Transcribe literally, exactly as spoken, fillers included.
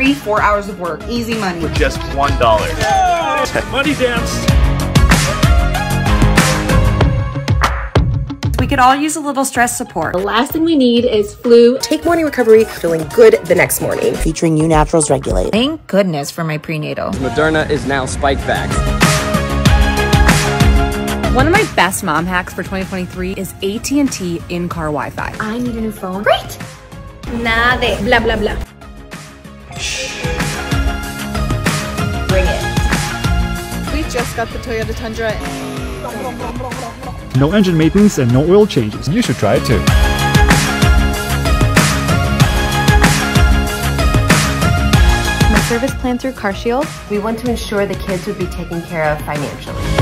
three, four hours of work. Easy money. With just one dollar. Money dance. We could all use a little stress support. The last thing we need is flu. Take morning recovery, feeling good the next morning. Featuring new naturals regulate. Thank goodness for my prenatal. Moderna is now spike vax. One of my best mom hacks for twenty twenty-three is A T and T in-car Wi-Fi. I need a new phone. Great. Nada de blah, blah, blah. Bring it. We just got the Toyota Tundra. No engine maintenance and no oil changes. You should try it too. My service plan through CarShield, we want to ensure the kids would be taken care of financially.